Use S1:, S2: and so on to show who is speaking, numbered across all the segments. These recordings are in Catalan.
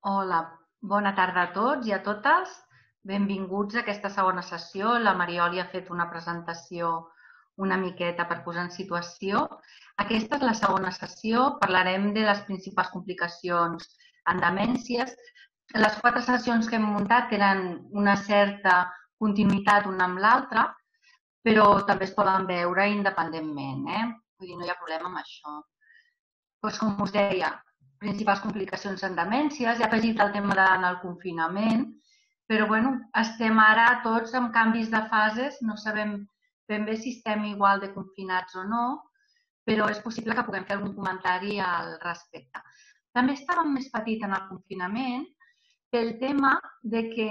S1: Hola, bona tarda a tots i a totes. Benvinguts a aquesta segona sessió. La Marioli ha fet una presentació una miqueta per posar en situació. Aquesta és la segona sessió. Parlarem de les principals complicacions en demències. Les 4 sessions que hem muntat tenen una certa continuïtat una amb l'altra, però també es poden veure independentment. Vull dir, no hi ha problema amb això. Doncs, com us deia, principals complicacions en demències, he afegit el tema del confinament, però bueno, estem ara tots amb canvis de fases, no sabem ben bé si estem igual de confinats o no, però és possible que puguem fer algun comentari al respecte. També estàvem més petits en el confinament pel tema de que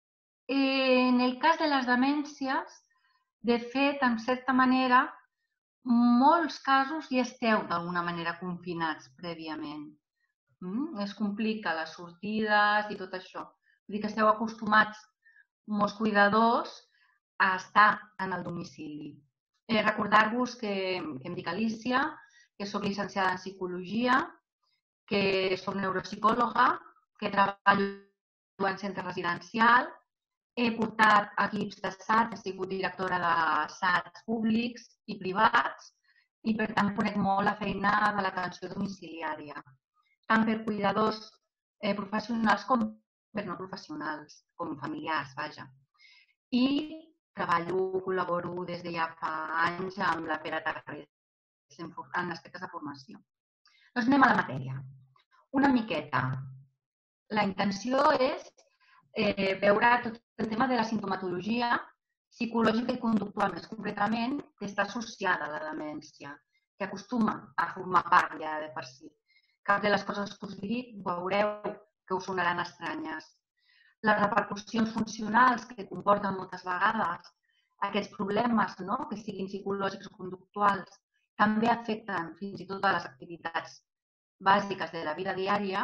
S1: en el cas de les demències, de fet, en certa manera, molts casos ja esteu d'alguna manera confinats prèviament. Es complica les sortides i tot això. Vull dir que esteu acostumats, molts cuidadors, a estar en el domicili. Recordar-vos que em dic Alicia, que soc llicenciada en Psicologia, que soc neuropsicòloga, que treballo en centre residencial, he portat equips de SAT, he sigut directora de SATs públics i privats i, per tant, conec molt la feina de l'atenció domiciliària, tant per cuidadors professionals com per no professionals, com familiars, vaja. I col·laboro des de ja fa anys amb la Pere Tarrés en aspectes de formació. Doncs anem a la matèria. Una miqueta. La intenció és veure tot el tema de la simptomatologia psicològica i conductual, més concretament, que està associada a la demència, que acostuma a formar part ja de per si. Cap de les coses que us dic veureu que us sonaran estranyes. Les repercussions funcionals que comporten moltes vegades aquests problemes, que siguin psicològics o conductuals, també afecten fins i tot a les activitats bàsiques de la vida diària.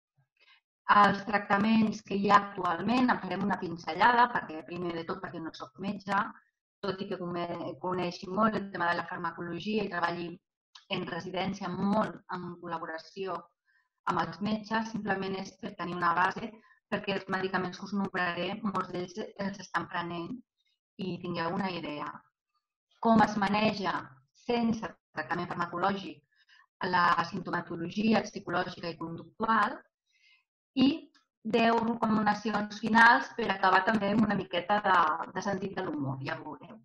S1: Els tractaments que hi ha actualment, en farem una pinzellada, perquè primer de tot perquè no soc metge, tot i que coneixi molt el tema de la farmacologia i treballi en residència molt en col·laboració amb els metges, simplement és per tenir una base, perquè els medicaments que us nombraré, molts d'ells els estan prenent i tingueu una idea. Com es maneja sense tractament farmacològic la simptomatologia psicològica i conductual, i 10 recomanacions finals per acabar també amb una miqueta de sentit de l'humor, ja ho veureu.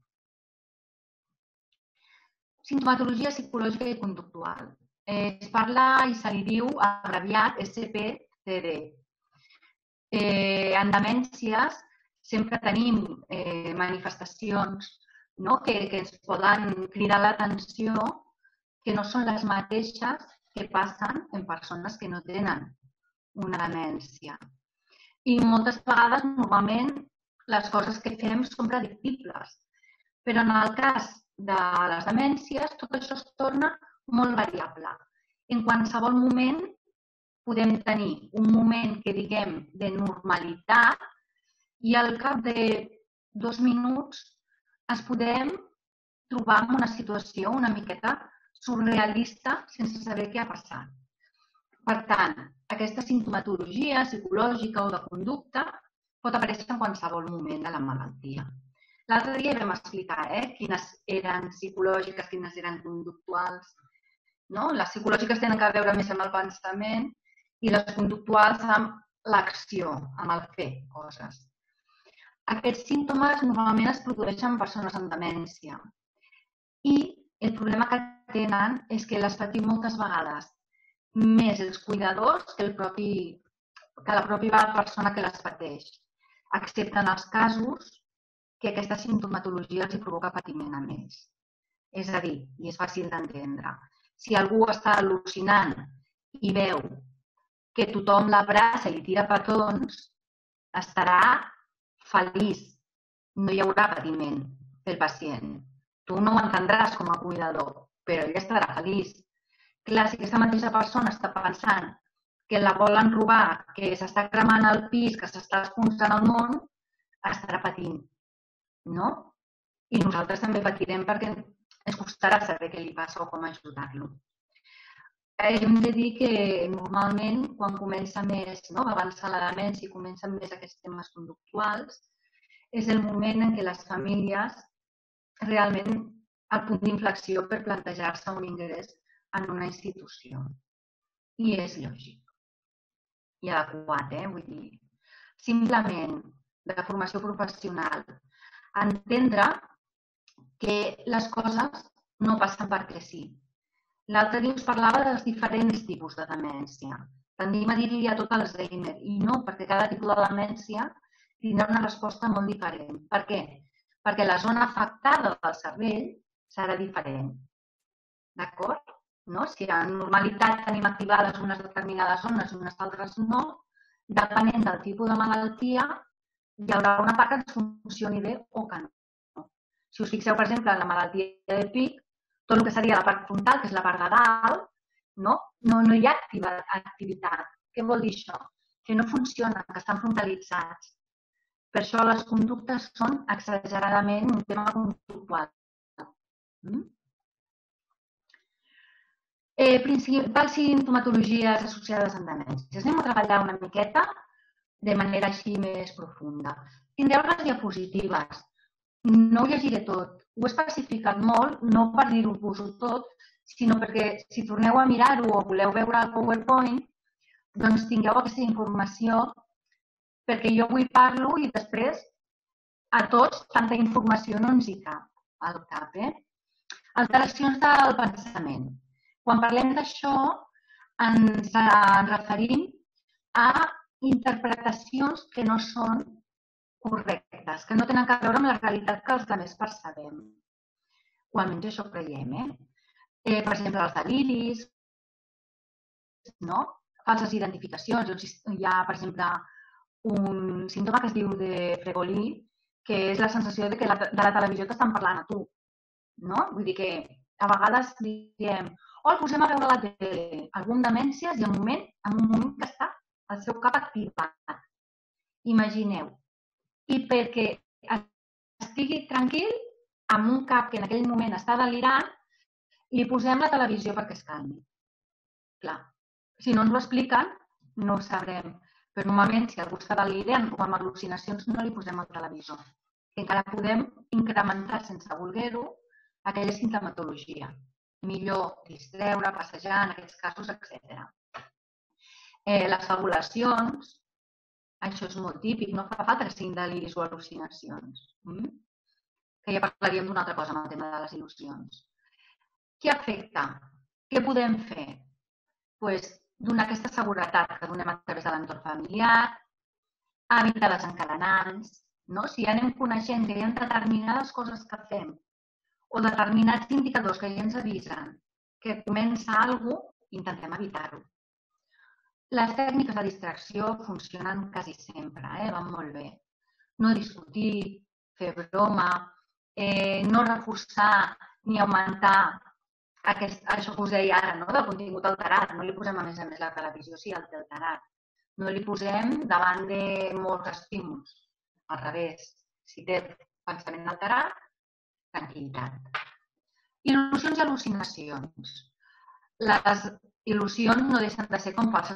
S1: Simptomatologia psicològica i conductual. Es parla i se li diu abreviat SPCD. En demències sempre tenim manifestacions que ens poden cridar l'atenció, que no són les mateixes que passen en persones que no tenen una demència. I moltes vegades, normalment, les coses que fem són predictibles. Però en el cas de les demències, tot això es torna molt variable. En qualsevol moment podem tenir un moment que diguem de normalitat i al cap de 2 minuts ens podem trobar en una situació una miqueta surrealista sense saber què ha passat. Per tant, aquesta simptomatologia psicològica o de conducta pot aparèixer en qualsevol moment de la malaltia. L'altre dia vam explicar quines eren psicològiques, quines eren conductuals. Les psicològiques tenen a veure més amb el pensament i les conductuals amb l'acció, amb el fer coses. Aquests símptomes normalment es produeixen en persones amb demència i el problema que tenen és que les patim moltes vegades més els cuidadors que la pròpia persona que les pateix, excepte en els casos que aquesta simptomatologia els provoca patiment a més. És a dir, i és fàcil d'entendre, si algú està al·lucinant i veu que tothom l'abraça i li tira petons, estarà feliç, no hi haurà patiment pel pacient. Tu no ho entendràs com a cuidador, però ell estarà feliç. Clar, si aquesta mateixa persona està pensant que la volen robar, que s'està cremant el pis, que s'està enfonsant el món, estarà patint, no? I nosaltres també patirem perquè ens costarà saber què li passa o com ajudar-lo. hem de dir que normalment quan comença més, no, va avançar la demència i comencen més aquests temes conductuals, és el moment en què les famílies realment el punt d'inflexió per plantejar-se un ingrés en una institució. I és lògic i adequat, vull dir, simplement de formació professional, entendre que les coses no passen perquè sí. L'altre dia us parlava dels diferents tipus de demència. Tendim a dir-li a tot Alzheimer i no, perquè cada tipus de demència tindrà una resposta molt diferent. Per què? Perquè la zona afectada del cervell serà diferent. D'acord? No? Si en normalitat tenim activades unes determinades zones i unes altres no, depenent del tipus de malaltia, hi haurà una part que ens funcioni bé o que no. Si us fixeu, per exemple, en la malaltia de Pic, tot el que seria la part frontal, que és la part de dalt, no hi ha activitat. Què vol dir això? Que no funcionen, que estan frontalitzats. Per això les conductes són exageradament un tema conductual. Principals sintomatologies associades amb demències. Anem a treballar una miqueta de manera així més profunda. Tindreu les diapositives. No ho llegiré tot. Ho he especificat molt, no per dir-vos-ho tot, sinó perquè si torneu a mirar-ho o voleu veure el PowerPoint, doncs tingueu aquesta informació, perquè jo avui parlo i després a tots tanta informació no ens hi cap al cap. Alteracions del pensament. Quan parlem d'això ens referim a interpretacions que no són correctes, que no tenen a veure amb la realitat que els altres percebem. O almenys això creiem. Per exemple, els deliris, falses identificacions. Hi ha, per exemple, un símptoma que es diu de Fregolí, que és la sensació de que de la televisió t'estan parlant a tu. Vull dir que a vegades diem el posem a veure la tele, algú amb demències i en un moment que està el seu cap activat. Imagineu. I perquè estigui tranquil, amb un cap que en aquell moment està delirant, li posem la televisió perquè es calmi. Clar, si no ens ho expliquen, no ho sabrem. Però normalment, si algú està delirant o amb al·lucinacions, no li posem el televisor. Que encara podem incrementar, sense voler-ho, aquella sintomatologia. Millor distreure, passejar, en aquests casos, etc. Les fabulacions, això és molt típic, no fa falta que siguin deliris o al·lucinacions. Que ja parlaríem d'una altra cosa amb el tema de les il·lusions. Què afecta? Què podem fer? Doncs donar aquesta seguretat que donem a través de l'entorn familiar, evitar desencadenants. Si ja anem coneixent que hi ha determinades coses que fem o determinats indicadors que ja ens avisen que comença alguna cosa, intentem evitar-ho. Les tècniques de distracció funcionen quasi sempre, van molt bé. No discutir, fer broma, no reforçar ni augmentar això que us deia ara, del contingut alterat. No li posem a més la televisió si el té alterat. No li posem davant de molts estímuls. Al revés, si té pensament alterat, tranquil·litat. Il·lusions i al·lucinacions. Les il·lusions no deixen de ser com falses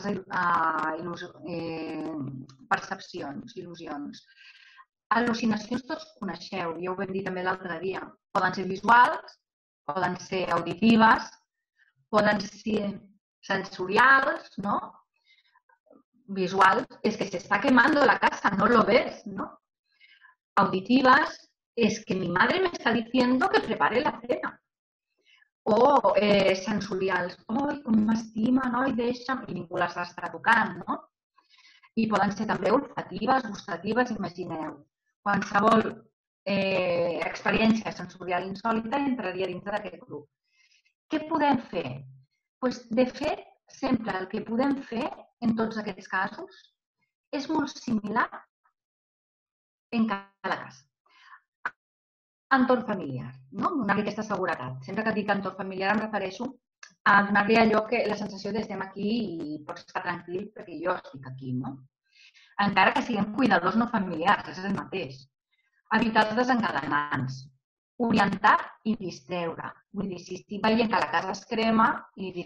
S1: percepcions, il·lusions. Al·lucinacions tots coneixeu, ja ho vam dir també l'altre dia. Poden ser visuals, poden ser auditives, poden ser sensorials, Visuals, es que se está quemando la casa, no lo ves, Auditivas, es que mi madre me está diciendo que prepare la cena. O sensorials, oi, com m'estima, i deixa'm, i ningú les està tocant, I poden ser també olfatives, gustatives, imagineu. Qualsevol experiència sensorial insòlita entraria dintre d'aquest grup. Què podem fer? Doncs, de fet, sempre el que podem fer en tots aquests casos és molt similar en cada cas. Entorn familiar, donar-li aquesta seguretat. Sempre que dic entorn familiar em refereixo a donar-li allò que la sensació de estem aquí i pots estar tranquil perquè jo estic aquí, Encara que siguem cuidadors no familiars, és el mateix. Evitar els desencadenants. Orientar i distreure. Vull dir, si estic veient que la casa es crema, li diré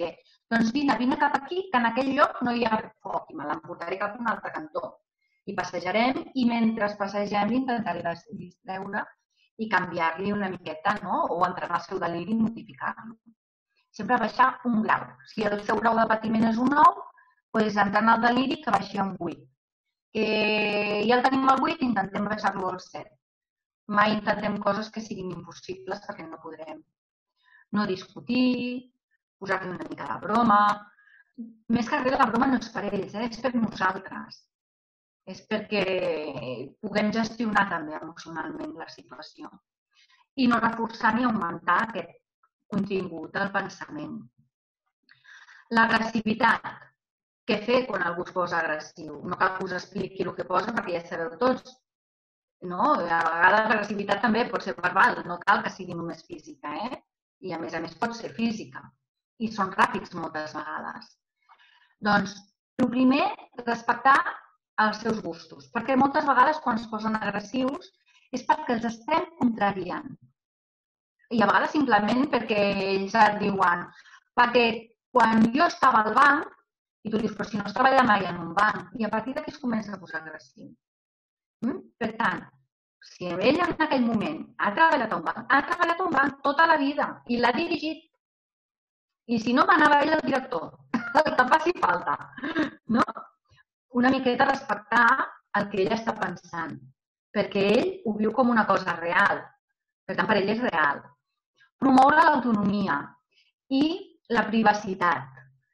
S1: Doncs vine cap aquí, que en aquell lloc no hi ha foc, i me l'emportaré cap a un altre cantó. I passejarem, i mentre passegem intentaré distreure i canviar-li una miqueta, no? O entrar al seu deliri i modificar-lo. Sempre baixar un grau. Si el seu grau de patiment és un 9, doncs entrant al deliri que baixi a un 8. Que ja el tenim al 8, intentem baixar-lo al 7. Mai intentem coses que siguin impossibles perquè no podrem. No discutir, posar-li una mica de broma. Més que res, la broma no és per ells, és per nosaltres. És perquè puguem gestionar també emocionalment la situació. I no reforçar ni augmentar aquest contingut del pensament. L'agressivitat. Què fer quan algú es posa agressiu? No cal que us expliqui el que posa perquè ja sabeu tots. No? A vegades l'agressivitat també pot ser verbal, no cal que sigui només física, I a més pot ser física. I són ràpids moltes vegades. Doncs, el primer, respectar els seus gustos, perquè moltes vegades quan es posen agressius és perquè els estem contrariant. I a vegades simplement perquè ells et diuen perquè quan jo estava al banc, i tu dius, però si no es treballa mai en un banc, i a partir d'aquí es comença a posar agressiu. Per tant, si ell en aquell moment ha treballat a un banc tota la vida i l'ha dirigit, i si no manava ell el director, el que faci falta, no? Una miqueta respectar el que ell està pensant, perquè ell ho viu com una cosa real, per tant, per ell és real. Promoure l'autonomia i la privacitat.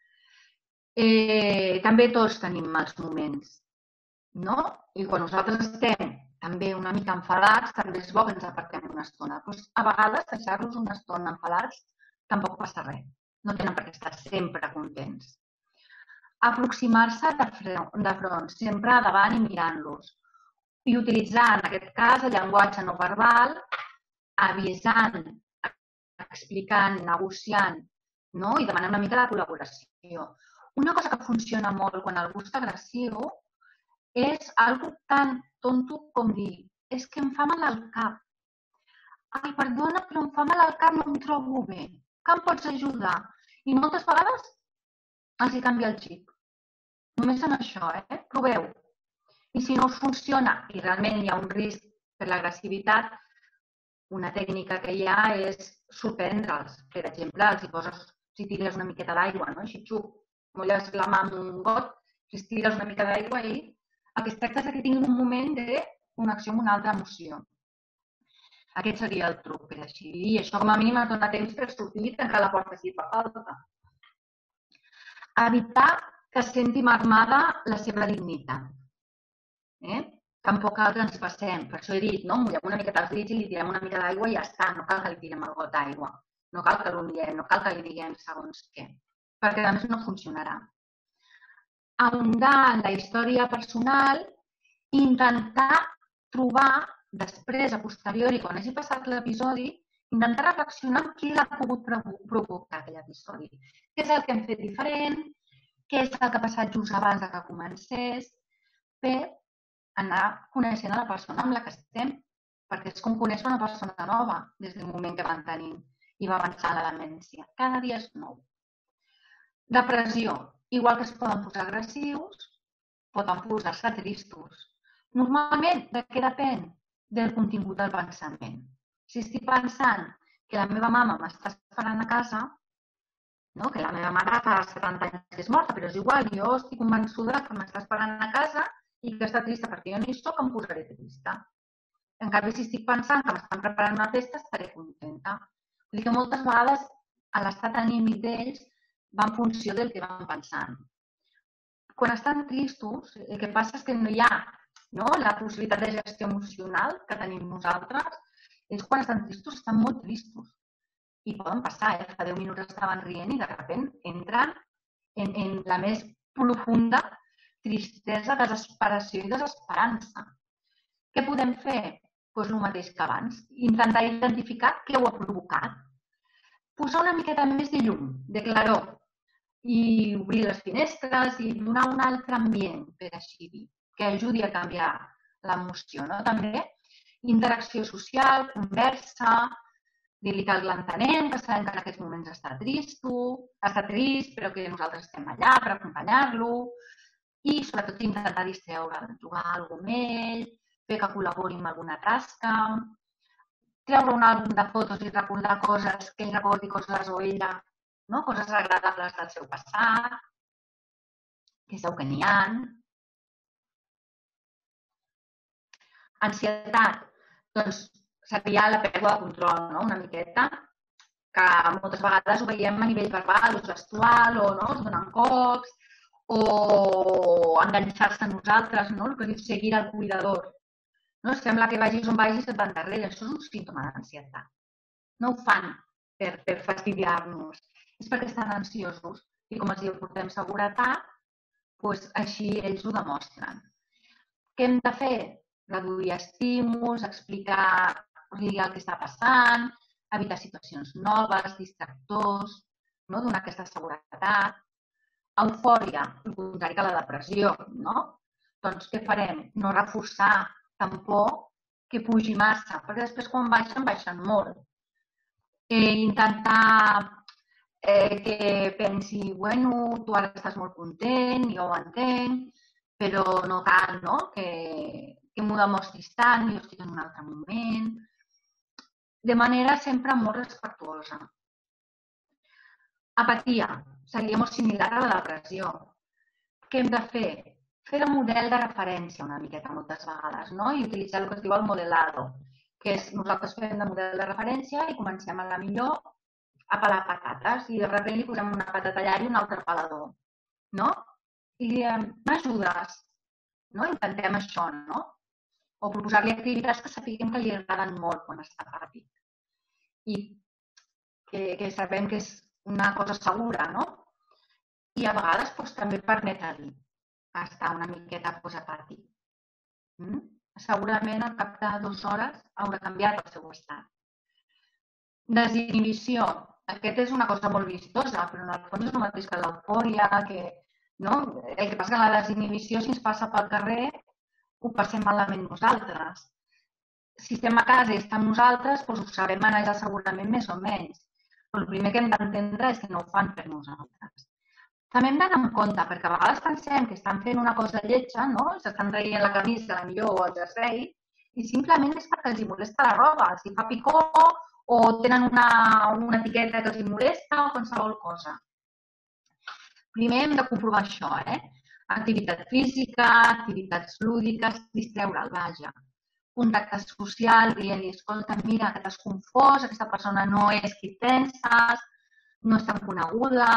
S1: També tots tenim mals moments, no? I quan nosaltres estem també una mica enfadats, també és bo que ens apartem una estona. Doncs a vegades deixar-los una estona enfadats tampoc passa res. No tenen per què estar sempre contents. Aproximar-se de front, sempre davant i mirant-los. I utilitzar, en aquest cas, el llenguatge no verbal, avisant, explicant, negociant, no? I demanant una mica de col·laboració. Una cosa que funciona molt quan algú està agressiu és algo tan tonto com dir és que em fa mal al cap. Ai, perdona, però em fa mal al cap, no em trobo bé. Que em pots ajudar? I moltes vegades els hi canvia el xip. Només amb això, Proveu. I si no us funciona i realment hi ha un risc per l'agressivitat, una tècnica que hi ha és sorprendre'ls. Per exemple, els hi poses, si tires una miqueta d'aigua, no? Així xup, mulles la mà amb un got, si tires una mica d'aigua i el que es tracta és que tinguin un moment de connexió amb una altra emoció. Aquest seria el truc, per així. I això com a mínim et dona temps per sortir i tancar la porta si fa falta. Evitar que senti marmada la seva dignitat. Tampoc cal que ens passem. Per això he dit, no? Mullem una miqueta els dits i li tirem una mica d'aigua i ja està. No cal que li tirem el got d'aigua. No cal que l'humillem, no cal que li diguem segons què. Perquè a més no funcionarà. Ahondar en la història personal i intentar trobar després, a posteriori, quan hagi passat l'episodi, intentar reflexionar en què l'ha pogut provocar aquell episodi. Què és el que hem fet diferent, què és el que ha passat just abans que comencés, per anar coneixent a la persona amb la que estem, perquè és com conèixer una persona nova des del moment que van tenint i va avançar la demència. Cada dia és nou. Depressió. Igual que es poden posar agressius, poden posar-se tristos. Normalment, de què depèn? Del contingut del pensament. Si estic pensant que la meva mama m'està esperant a casa, no? Que la meva mare fa 70 anys que és morta, però és igual, jo estic convençuda que m'està esperant a casa i que està trista perquè jo no hi soc, em posaré trista. En canvi, si estic pensant que m'estan preparant una festa, estaré contenta. Vull dir que moltes vegades l'estat anímic d'ells va en funció del que van pensant. Quan estan tristos, el que passa és que no hi ha la possibilitat de gestió emocional que tenim nosaltres. Ells quan estan tristos, estan molt tristos. I poden passar, fa 10 minuts estaven rient i de sobte entren en la més profunda tristesa, desesperació i desesperança. Què podem fer? Doncs el mateix que abans. Intentar identificar què ho ha provocat. Posar una miqueta més de llum, de claror, i obrir les finestres i donar un altre ambient, per així dir, que ajudi a canviar l'emoció. També interacció social, conversa, dir-li que l'entenem, que sabem que en aquests moments està trist, però que nosaltres estem allà per acompanyar-lo i sobretot intentar distreure, jugar alguna cosa amb ell, fer que col·labori en alguna tasca, treure un àlbum de fotos i recordar coses que ell recordi, coses o ella, no? Coses agradables del seu passat, que segur que n'hi ha. Ansietat, doncs seria la pèrdua de control, no? Una miqueta, que moltes vegades ho veiem a nivell verbal o gestual, o no? Es donen cops, o enganxar-se a nosaltres, no? El que diu seguir el cuidador. No? Sembla que vagis on vagis et van darrere. Això és un símptoma d'ansietat. No ho fan per fastidiar-nos, és perquè estan ansiosos. I com els portem seguretat, doncs així ells ho demostren. Què hem de fer? Reduir estímuls, explicar-li el que està passant, evitar situacions noves, distractors, no? Donar aquesta seguretat. Eufòria, el contrari que la depressió, no? Doncs què farem? No reforçar tampoc que pugi massa, perquè després quan baixen molt. Intentar que pensi, bueno, tu ara estàs molt content, jo ho entenc, però no cal, no? Que m'ho demostris tant, jo estic en un altre moment. De manera sempre molt respectuosa. Apatia, seria molt similar a la depressió. Què hem de fer? Fer el model de referència una miqueta moltes vegades, no? I utilitzar el que es diu el modelado, que és nosaltres fem de model de referència i comencem a la millor a pelar patates i de sobte li posem una patata allà i un altre pelador, no? I diem, m'ajudes? No? Intentem això, no? O proposar-li activitats que sapiguem que li agraden molt quan està petit i que sabem que és una cosa segura, no? I a vegades doncs, també permetre-li estar una miqueta apàtic. Segurament al cap de 2 hores haurà canviat el seu estat. Desinhibició. Aquest és una cosa molt vistosa, però en el fons és el mateix que l'eufòria, no? El que passa que la desinhibició, si ens passa pel carrer, ho passem malament nosaltres. Si estem a casa i estem nosaltres, doncs ho sabem manejar segurament més o menys. Però el primer que hem d'entendre és que no ho fan per nosaltres. També hem d'anar amb compte, perquè a vegades pensem que estan fent una cosa lletja, no? S'estan traient la camisa, la millor o el jersei, i simplement és perquè els molesta la roba, els fa picor o tenen una etiqueta que els molesta o qualsevol cosa. Primer hem de comprovar això, activitat física, activitats lúdiques, distreure'l, vaja. Contacte social, dient-li, escolta, mira, que t'has confós, aquesta persona no és qui penses, no és tan coneguda,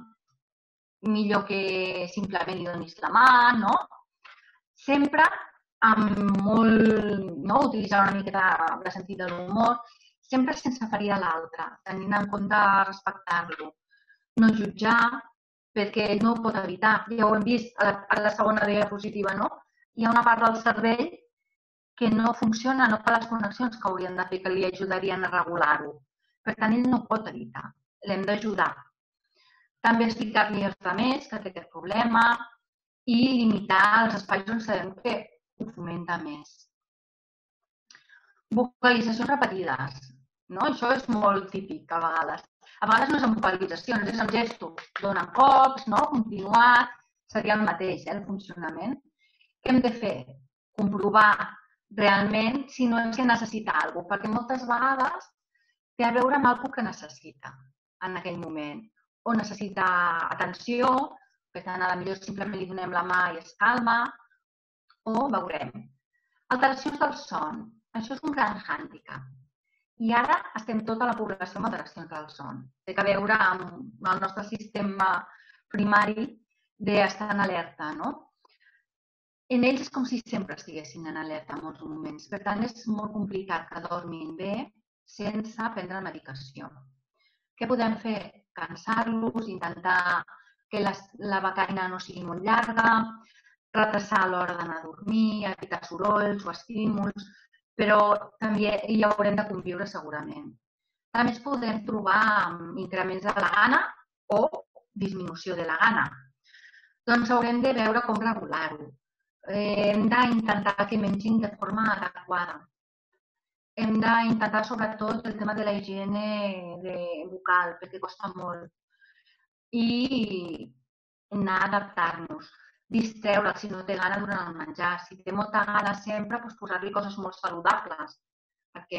S1: millor que simplement li donis la mà, no? Sempre amb molt, no? Utilitzar una miqueta de sentit de l'humor, sempre sense ferir a l'altre, tenint en compte respectar-lo, no jutjar, perquè ell no ho pot evitar. Ja ho hem vist a la segona diapositiva, no? Hi ha una part del cervell que no funciona, no fa les connexions que haurien de fer, que li ajudarien a regular-ho. Per tant, ell no ho pot evitar. L'hem d'ajudar. També explicar-li als altres que té aquest problema i limitar els espais on sabem que ho fomenta més. Vocalitzacions repetides. No? Això és molt típic a vegades. A vegades no és amb vocalitzacions, és amb gestos. Donen cops, no? Continuat, seria el mateix, el funcionament. Què hem de fer? Comprovar realment si no és que necessita alguna cosa, perquè moltes vegades té a veure amb alguna que necessita en aquell moment. O necessita atenció, per tant, a la millor simplement li donem la mà i es calma, o veurem. Alteracions del son. Això és un gran hàndicap. I ara estem tota la població amb alteracions del son. Té a veure amb el nostre sistema primari d'estar en alerta, no? En ells és com si sempre estiguessin en alerta en molts moments. Per tant, és molt complicat que dormin bé sense prendre medicació. Què podem fer? Cansar-los, intentar que la becaina no sigui molt llarga, retrasar l'hora d'anar a dormir, evitar sorolls o estímuls, però també hi haurem de conviure segurament. També es podem trobar increments de la gana o disminució de la gana. Doncs haurem de veure com regular-ho. Hem d'intentar que mengin de forma adequada. hem d'intentar sobretot el tema de la higiene bucal, perquè costa molt. I anar a adaptar-nos. Distreure'l si no té gana durant el menjar. Si té molta gana sempre, doncs posar-li coses molt saludables. Perquè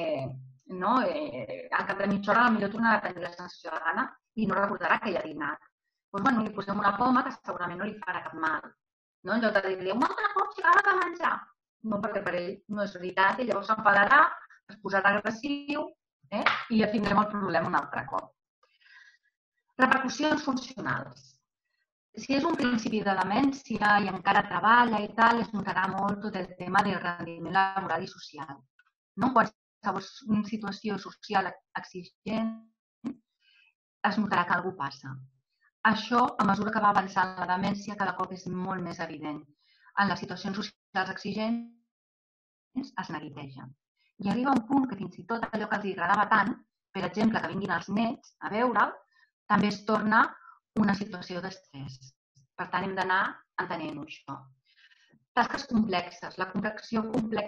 S1: al cap de mitja hora potser tornarà a tenir la sensació de gana i no recordarà que ja ha dinat. Doncs li posem una poma que segurament no li farà cap mal. En lloc de dir-li un altre cop si acabes de menjar. No, perquè per ell no és veritat i llavors s'enfadarà, es posarà agressiu i ja tindrem el problema un altre cop. Repercussions funcionals. Si és un principi de demència i encara treballa i tal, es notarà molt tot el tema del rendiment laboral i social. En qualsevol situació social exigent es notarà que alguna cosa passa. Això, a mesura que va avançant la demència, cada cop és molt més evident. En les situacions socials exigents es neguiteja. I arriba un punt que fins i tot allò que els agradava tant, per exemple, que vinguin els nets a veure'l, també es torna una situació d'estrès. Per tant, hem d'anar entenent això. Tasques complexes. La comprensió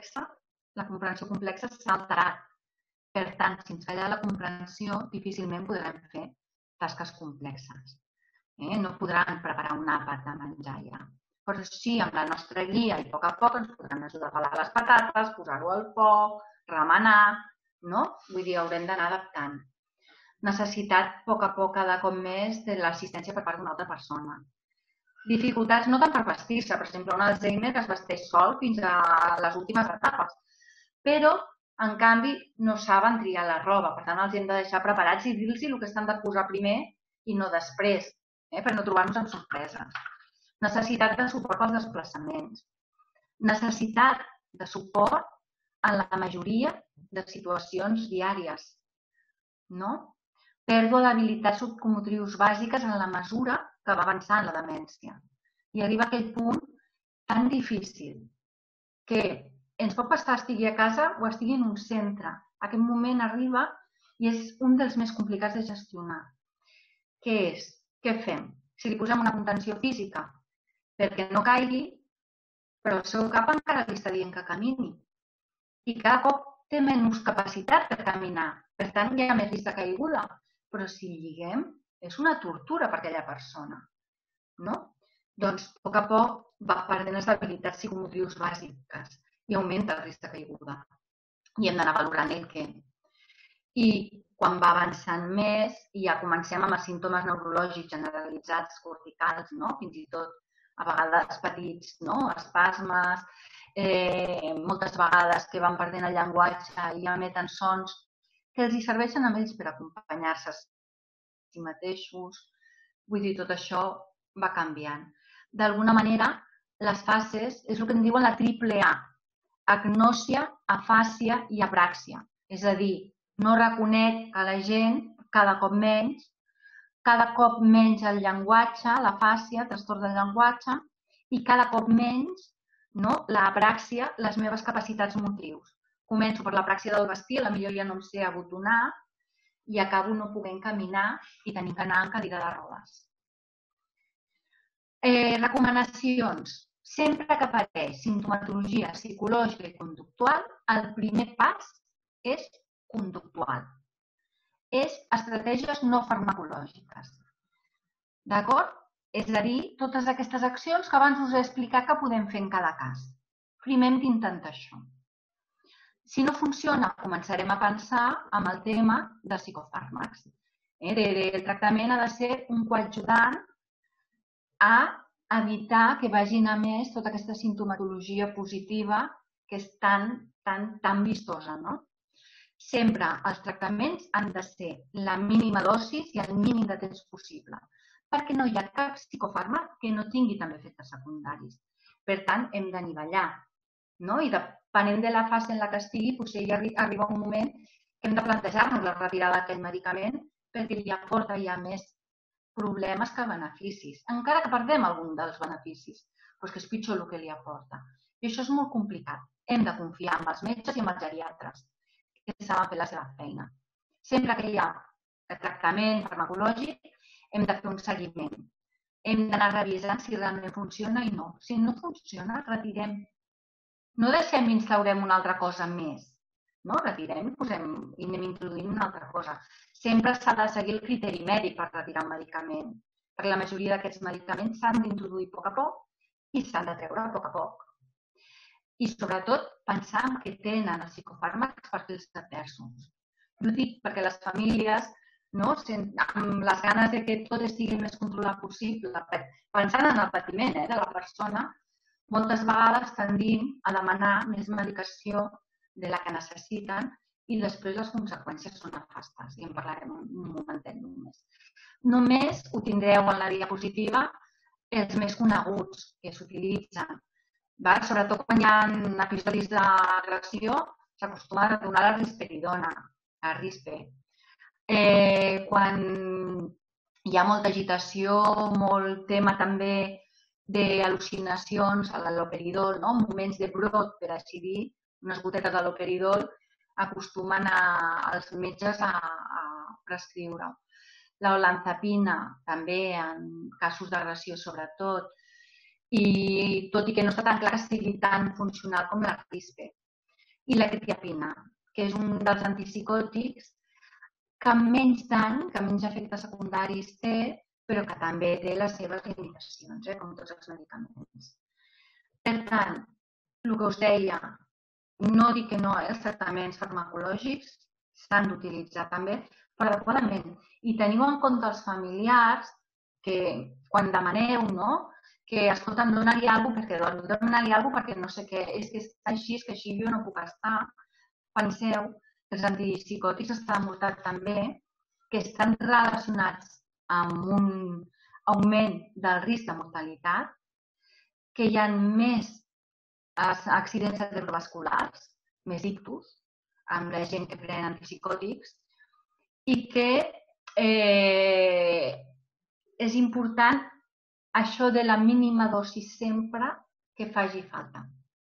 S1: complexa s'ha alterat. Per tant, si ens falla la comprensió, difícilment podrem fer tasques complexes. No podran preparar un àpat de menjar ja. Però sí, amb la nostra guia i a poc ens podran ajudar a pelar les patates, posar-ho al foc, remenar, no? Vull dir, haurem d'anar adaptant. Necessitat, a poc, cada cop més, de l'assistència per part d'una altra persona. Dificultats no tant per vestir-se, per exemple, un Alzheimer que es vesteix sol fins a les últimes etapes, però, en canvi, no saben triar la roba, per tant, els hem de deixar preparats i dir-los el que estan de posar primer i no després, per no trobar-nos amb sorpreses. Necessitat de suport als desplaçaments. Necessitat de suport en la majoria de situacions diàries, no? Pèrdua d'habilitats subcomotrius bàsiques en la mesura que va avançant la demència. I arriba a aquell punt tan difícil que ens pot passar estigui a casa o estigui en un centre. Aquest moment arriba i és un dels més complicats de gestionar. Què és? Què fem? Si li posem una contenció física perquè no caigui, però el seu cap encara li està dient que camini. I cada cop té menys capacitat per caminar. Per tant, hi ha més risc de caiguda. Però si lliguem, és una tortura per aquella persona. No? Doncs, a poc va perdent les habilitats psicomotrius bàsiques i augmenta el risc de caiguda. I hem d'anar valorant el què. I quan va avançant més, ja comencem amb els símptomes neurològics generalitzats, corticals, fins i tot a vegades petits, espasmes, moltes vegades que van perdent el llenguatge i emeten sons que els serveixen a ells per acompanyar-se a si mateixos. Vull dir, tot això va canviant. D'alguna manera, les fases és el que en diuen la triple A. Agnòsia, afàsia i abràxia. És a dir, no reconec a la gent cada cop menys el llenguatge, l'afàsia, trastorn del llenguatge, i cada cop menys l'abràxia, les meves capacitats motrius. Començo per l'abràxia del vestir, potser ja no em sé abotonar, i acabo no podent caminar i tenint que anar en cadira de rodes. Recomanacions. Sempre que apareix simptomatologia psicològica i conductual, el primer pas és conductual. És estratègies no farmacològiques. D'acord? És a dir, totes aquestes accions que abans us he explicat que podem fer en cada cas. Primer hem d'intentar això. Si no funciona, començarem a pensar en el tema dels psicofàrmacs. El tractament ha de ser un coadjudant a evitar que vagin a més tota aquesta simptomatologia positiva que és tan vistosa. Sempre els tractaments han de ser la mínima dosis i el mínim de temps possible, perquè no hi ha cap psicofàrmac que no tingui també efectes secundaris. Per tant, hem d'anivellar. I depenent de la fase en la que estigui, potser ja arriba un moment que hem de plantejar-nos la retirada d'aquell medicament perquè li aporta ja més problemes que beneficis. Encara que perdem algun dels beneficis, però és pitjor el que li aporta. I això és molt complicat. Hem de confiar en els metges i en els geriatres, que saben fer la seva feina. Sempre que hi ha tractament farmacològic, hem de fer un seguiment. Hem d'anar revisant si realment funciona i no. Si no funciona, retirem. No deixem i instaurem una altra cosa més. retirem i anem introduint una altra cosa. Sempre s'ha de seguir el criteri mèdic per retirar un medicament, perquè la majoria d'aquests medicaments s'han d'introduir a poc i s'han de treure a poc. I sobretot pensar que tenen els psicofàrmacs perfils adversos. Ho dic perquè les famílies, amb les ganes de que tot estigui el més controlat possible, pensant en el patiment de la persona, moltes vegades tendim a demanar més medicació de la que necessiten i després les conseqüències són nefastes. I en parlarem un momentet només. Només ho tindreu en la diapositiva els més coneguts que s'utilitzen. Sobretot quan hi ha episodis d'agressió, s'acostuma a donar la risperidona, la rispe. Quan hi ha molta agitació, molt tema també d'al·lucinacions, l'haloperidol, moments de brot, per així dir, unes gotetes de l'haloperidol, acostumen els metges a prescriure. L'olanzapina, també en casos d'agressió sobretot, i tot i que no està tan clar que sigui tan funcional com la rispe. I la quetiapina, que és un dels antipsicòtics que menys dany, que menys efectes secundaris té, però que també té les seves limitacions, com tots els medicaments. Per tant, el que us deia, no dic que no, els tractaments farmacològics s'han d'utilitzar també, però adequadament. I teniu en compte els familiars que quan demaneu, que escolta, dona-li alguna cosa perquè no sé què, és que està així, és que així jo no puc estar. Penseu que els antipsicòtics està demostrat també que estan relacionats amb un augment del risc de mortalitat, que hi ha més accidents cerebrovasculars, més ictus, amb la gent que pren antipsicòtics, i que és important això de la mínima dosi sempre que faci falta.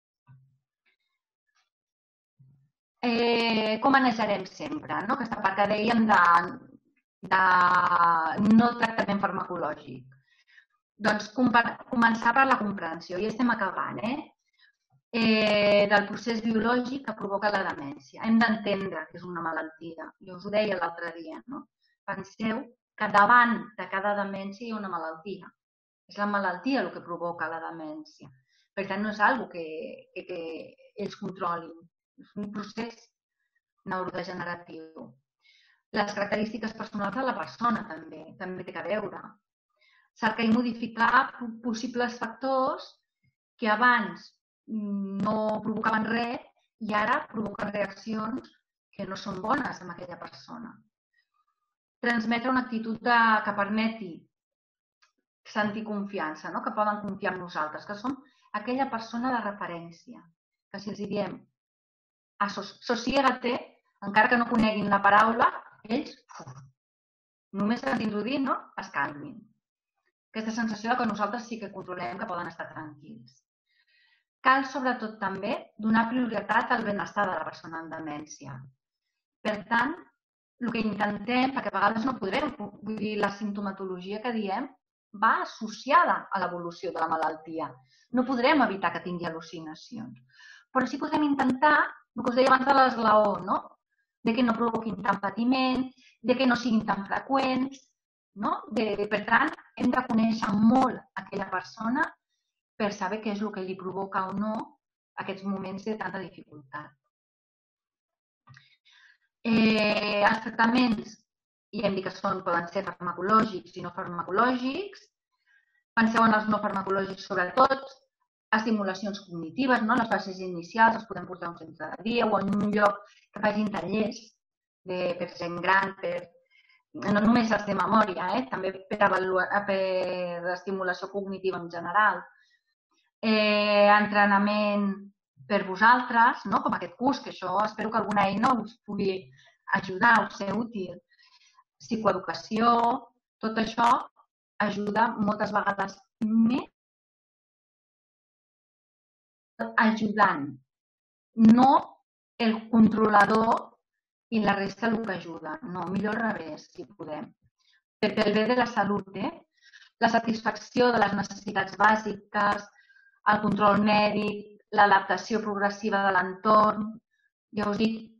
S1: Com manejarem sempre? Aquesta part que dèiem de no tractament farmacològic. Doncs començar per la comprensió, i estem acabant, del procés biològic que provoca la demència. Hem d'entendre que és una malaltia. Jo us ho deia l'altre dia. Penseu que davant de cada demència hi ha una malaltia. És la malaltia el que provoca la demència. Per tant, no és una cosa que ells controlin. És un procés neurodegeneratiu. Les característiques personals de la persona també té que veure. Cercar i modificar possibles factors que abans no provocaven res i ara provoquen reaccions que no són bones amb aquella persona. Transmetre una actitud que permeti sentir confiança, que poden confiar en nosaltres, que som aquella persona de referència, que si els diem assosiega-te, encara que no coneguin la paraula, ells només sentint-ho dir, es calmin. Aquesta sensació que nosaltres sí que controlem, que poden estar tranquils. Cal, sobretot, també donar prioritat al benestar de la persona amb demència. Per tant, el que intentem, perquè a vegades no podrem, vull dir, la simptomatologia que diem va associada a l'evolució de la malaltia. No podrem evitar que tingui al·lucinacions. Però sí que podem intentar, el que us deia abans de l'esglaó, de que no provoquin tant patiment, de que no siguin tan freqüents. Per tant, hem de conèixer molt aquella persona per saber què és el que li provoca o no aquests moments de tanta dificultat. Els tractaments, ja hem dit que poden ser farmacològics i no farmacològics. Penseu en els no farmacològics sobretot, estimulacions cognitives, les bases inicials, els podem portar a un centre de dia o en un lloc que facin tallers per gent gran, no només els de memòria, també per estimulació cognitiva en general. Entrenament per vosaltres, com aquest curs, que això espero que alguna eina us pugui ajudar, us ser útil. Psicoeducació, tot això ajuda moltes vegades més ajudant, no el controlador i la resta el que ajuda. No, millor al revés, si podem. Pel bé de la salut, la satisfacció de les necessitats bàsiques, el control mèdic, l'adaptació progressiva de l'entorn. Ja us dic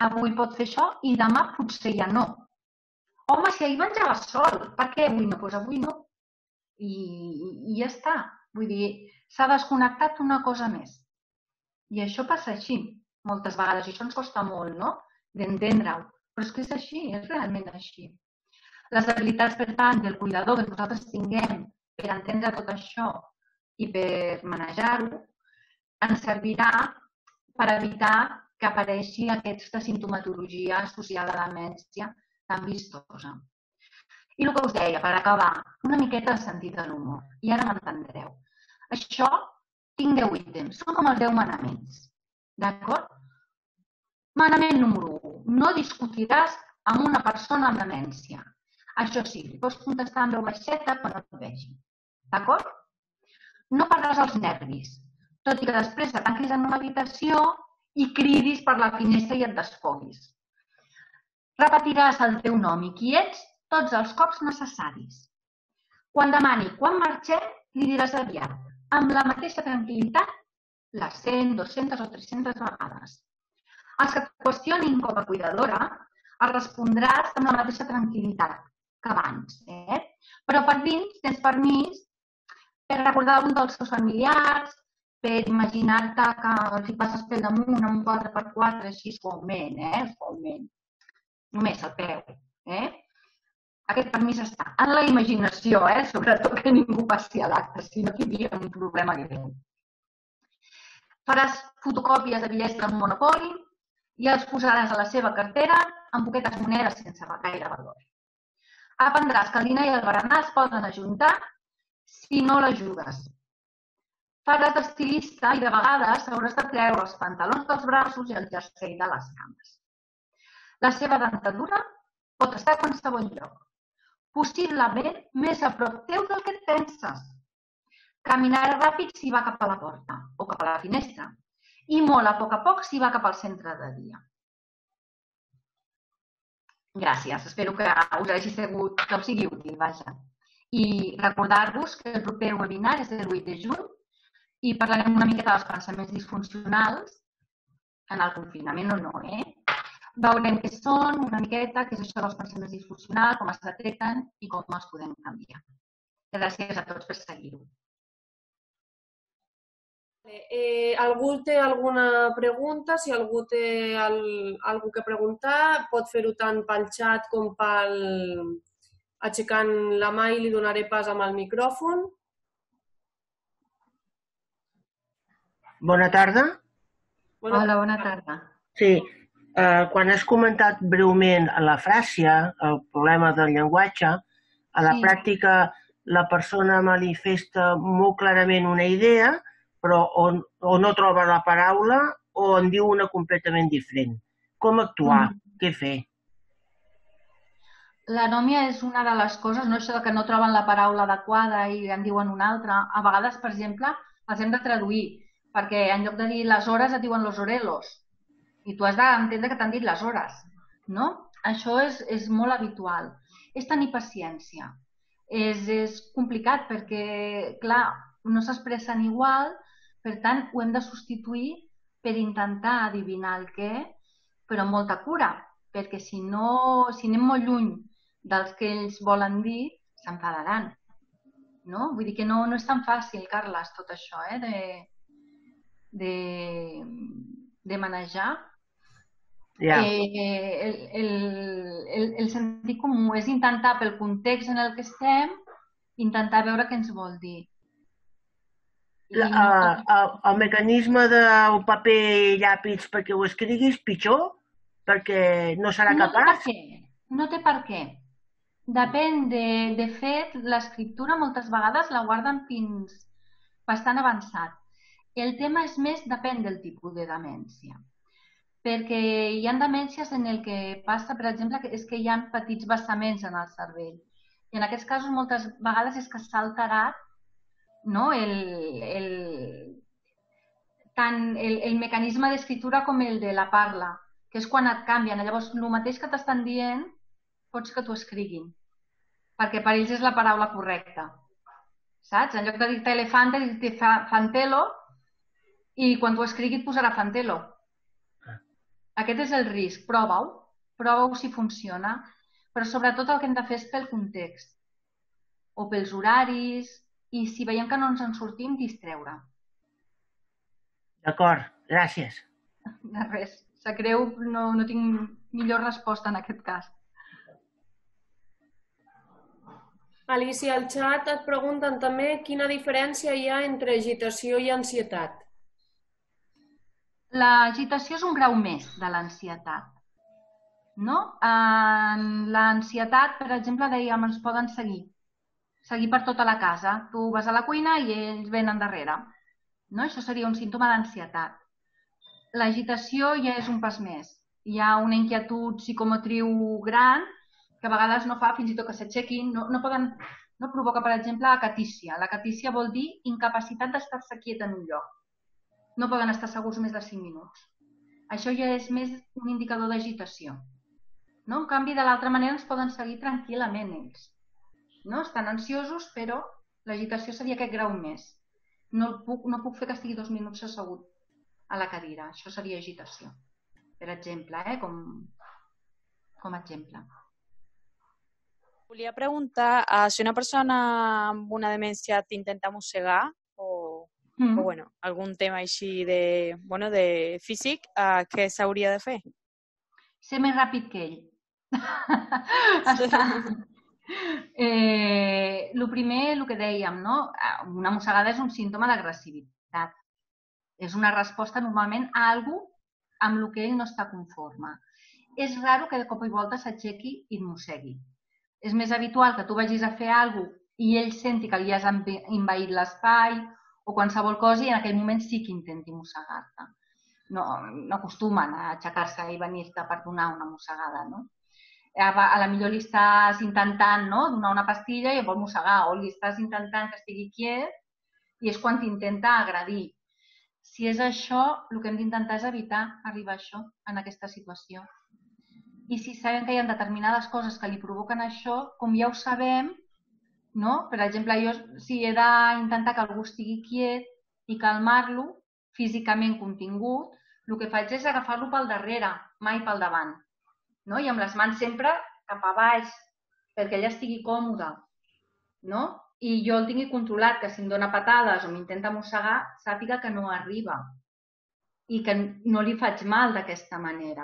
S1: avui pot fer això i demà potser ja no. Home, si ahir menjava sol, per què avui no? Doncs avui no. I ja està. Vull dir, s'ha desconnectat una cosa més. I això passa així, moltes vegades, i això ens costa molt, no?, d'entendre-ho. Però és que és així, és realment així. Les habilitats, per tant, del cuidador que nosaltres tinguem per entendre tot això i per manejar-ho, ens servirà per evitar que apareixi aquesta simptomatologia associada a la demència tan vistosa. I el que us deia, per acabar, una miqueta de sentit de l'humor. I ara m'entendreu. Això, tinc 10 ítems, són com els 10 manaments. D'acord? Manament número 1. No discutiràs amb una persona amb demència. Això sí, li pots contestar amb veu baixeta quan no et vegi. D'acord? No perdràs els nervis, tot i que després te tanquis en una habitació i cridis per la finestra i et desfoguis. Repetiràs el teu nom i qui ets tots els cops necessaris. Quan demani quan marxem, li diràs aviat, amb la mateixa tranquil·litat, les 100, 200 o 300 vegades. Els que et qüestionin com a cuidadora, els respondràs amb la mateixa tranquil·litat que abans. Però per dins tens permís per recordar algun dels seus familiars, per imaginar-te que els hi passes pel damunt amb un 4x4 així suaument, suaument. Només al peu. Aquest permís està en la imaginació, sobretot que ningú passi a l'acte, si no tindria un problema greu. Faràs fotocòpies de bitllets del Monopoly i els posaràs a la seva cartera amb poquetes monedes sense gaire valor. Aprendràs que el dinar i el berenar es poden ajuntar si no la jugues. Faràs d'estilista i de vegades hauràs de treure els pantalons dels braços i el jersei de les cames. La seva dentadura pot estar a qualsevol lloc, possiblement més a prop teu del que et penses. Caminarà ràpid si va cap a la porta o cap a la finestra i molt a poc si va cap al centre de dia. Gràcies, espero que us hagi sigut, que us sigui útil, vaja. I recordar-vos que el proper webinar és el 8 de juny i parlarem una miqueta dels pensaments disfuncionals en el confinament o no, Veurem què són una miqueta, què és això dels pensaments disfuncionals, com es detecten i com els podem canviar. Gràcies a tots per seguir-ho.
S2: Algú té alguna pregunta? Si algú té alguna que preguntar, pot fer-ho tant pel xat com aixecant la mà i li donaré pas amb el micròfon.
S3: Bona tarda.
S1: Hola, bona tarda.
S3: Sí, quan has comentat breument la fràsia, el problema del llenguatge, a la pràctica la persona manifesta molt clarament una idea, però o no troba la paraula o en diu una completament diferent. Com actuar? Què fer?
S1: L'anòmia és una de les coses, no això que no troben la paraula adequada i en diuen una altra. A vegades, per exemple, els hem de traduir, perquè en lloc de dir les hores et diuen los orelos. I tu has d'entendre que t'han dit les hores, no? Això és molt habitual. És tenir paciència. És complicat perquè, clar, no s'expressen igual, per tant, ho hem de substituir per intentar adivinar el què, però amb molta cura, perquè si anem molt lluny dels que ells volen dir, s'enfadaran. No? Vull dir que no és tan fàcil, Carles, tot això, de manejar. El sentit comú és intentar, pel context en el que estem, intentar veure què ens vol dir.
S3: El mecanisme del paper i llàpis perquè ho escriguis, pitjor? Perquè no serà capaç?
S1: No té per què. Depèn, de fet, l'escriptura moltes vegades la guarden fins bastant avançat. El tema és més, depèn del tipus de demència. Perquè hi ha demències en el que passa, per exemple, és que hi ha petits vessaments en el cervell. I en aquests casos moltes vegades és que s'ha alterat, no? Tant el mecanisme d'escriptura com el de la parla, que és quan et canvien. Llavors, el mateix que t'estan dient, pots que t'ho escriguin, perquè per ells és la paraula correcta. Saps? En lloc de dir-te elefante, dir-te fantelo, i quan t'ho escrigui et posarà fantelo. Aquest és el risc. Prova-ho si funciona, però sobretot el que hem de fer és pel context o pels horaris i si veiem que no ens en sortim, distreure.
S3: D'acord, gràcies.
S1: De res. Sap greu, no tinc millor resposta en aquest cas.
S2: Alicia, al xat et pregunten també quina diferència hi ha entre agitació i ansietat.
S1: L'agitació és un grau més de l'ansietat. No? En l'ansietat, per exemple, dèiem, ens poden seguir per tota la casa. Tu vas a la cuina i ells venen darrere. No? Això seria un símptoma d'ansietat. L'agitació ja és un pas més. Hi ha una inquietud psicomotriu gran que a vegades no fa fins i tot que s'aixequin. No provoca, per exemple, acatícia. L'acatícia vol dir incapacitat d'estar-se quiet en un lloc. No poden estar segurs més de 5 minuts. Això ja és més un indicador d'agitació. No? En canvi, de l'altra manera, ens poden seguir tranquil·lament ells. No? Estan ansiosos, però l'agitació seria aquest grau més. No puc fer que estigui 2 minuts assegut a la cadira. Això seria agitació. Per exemple, com a exemple.
S4: Volia preguntar si una persona amb una demència t'intenta mossegar o bueno, algun tema així de físic, què s'hauria de fer?
S1: Ser més ràpid que ell. El primer, el que dèiem, no? Una mossegada és un símptoma d'agressivitat. És una resposta normalment a alguna cosa amb el que ell no està conforme. És raro que de cop i volta s'aixequi i et mossegui. És més habitual que tu vagis a fer alguna cosa i ell senti que li has envaït l'espai o qualsevol cosa i en aquell moment sí que intenti mossegar-te. No acostumen a aixecar-se i venir-te per donar una mossegada, no? A la millor li estàs intentant donar una pastilla i et vol mossegar, o li estàs intentant que estigui quiet i és quan t'intenta agredir. Si és això, el que hem d'intentar és evitar arribar a això, en aquesta situació. I si sabem que hi ha determinades coses que li provoquen això, com ja ho sabem, no? Per exemple, jo si he d'intentar que algú estigui quiet i calmar-lo, físicament contingut, el que faig és agafar-lo pel darrere, mai pel davant. No? I amb les mans sempre cap a baix, perquè ella estigui còmode. No? I jo el tingui controlat, que si em dona patades o m'intenta mossegar, sàpiga que no arriba i que no li faig mal d'aquesta manera.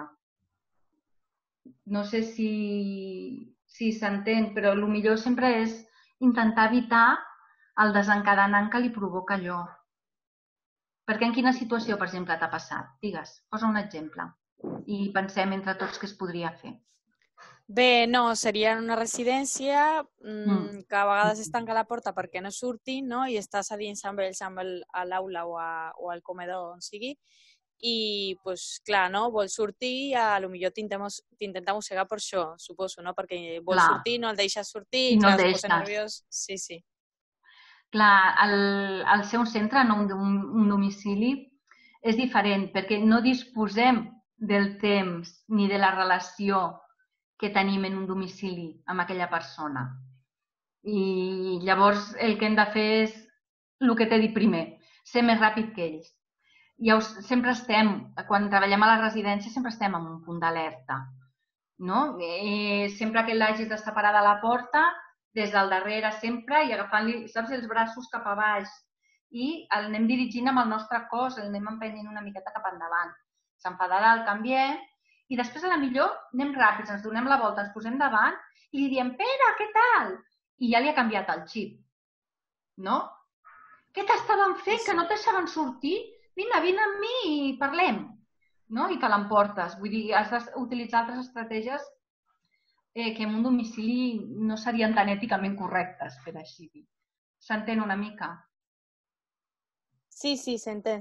S1: No sé si s'entén, però el millor sempre és intentar evitar el desencadenant que li provoca allò. Perquè en quina situació, per exemple, t'ha passat? Digues, posa un exemple. I pensem entre tots què es podria fer.
S4: Bé, no, seria en una residència que a vegades es tanca la porta perquè no surtin, no? I estàs a dins amb ells a l'aula o al comedor on sigui i, doncs, clar, no? Vol sortir i potser t'intenta mossegar per això, suposo, no? Perquè vol sortir, no el deixes sortir i, clar, es posa nerviós. Sí, sí.
S1: Clar, el ser un centre, no un domicili, és diferent perquè no disposem del temps ni de la relació que tenim en un domicili amb aquella persona. I llavors el que hem de fer és el que t'he dit primer, ser més ràpid que ells. Sempre quan treballem a la residència, sempre estem en un punt d'alerta. No? Sempre que l'hagis de separar de la porta, des del darrere sempre i agafant-li, saps, els braços cap a baix. I l'anem dirigint amb el nostre cos, l'anem empenyent una miqueta cap endavant. S'enfadarà, el canviem i després a la millor anem ràpids, ens donem la volta, ens posem davant i li diem, Pere, què tal? I ja li ha canviat el xip. No? Què t'estaven fent? Que no et deixaven sortir? Vine amb mi i parlem. No? I te l'emportes. Vull dir, has d'utilitzar altres estratègies que en un domicili no serien tan èticament correctes, per així dir. S'entén una mica?
S4: Sí, s'entén.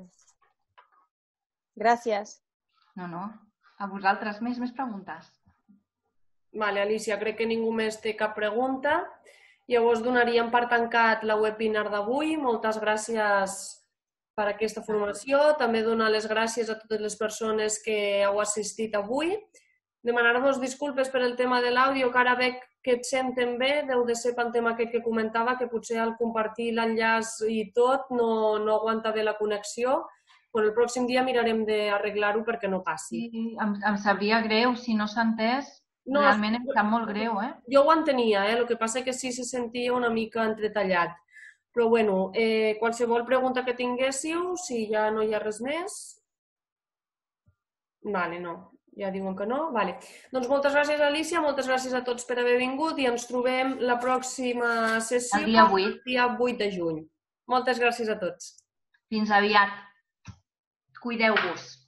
S4: Gràcies.
S1: No. A vosaltres més preguntes?
S2: Vale, Alicia, crec que ningú més té cap pregunta. Llavors donaríem per tancat la webinar d'avui. Moltes gràcies per aquesta formació. També donar les gràcies a totes les persones que heu assistit avui. Demanar-vos disculpes per el tema de l'àudio, que ara veig que et senten bé, deu de ser pel tema aquest que comentava, que potser al compartir l'enllaç i tot no aguanta bé la connexió. el pròxim dia mirarem d'arreglar-ho perquè no passi.
S1: Sí, em sabria greu, si no s'ha entès, realment em sap molt greu, eh?
S2: Jo ho entenia, el que passa que sí se sentia una mica entretallat. Però bueno, qualsevol pregunta que tinguéssiu, si ja no hi ha res més... Vale, no. Ja diuen que no? Vale. Doncs moltes gràcies, Alicia, moltes gràcies a tots per haver vingut i ens trobem la pròxima sessió
S1: El dia 8.
S2: el dia 8 de juny. Moltes gràcies a tots.
S1: Fins aviat. Cuideu-vos.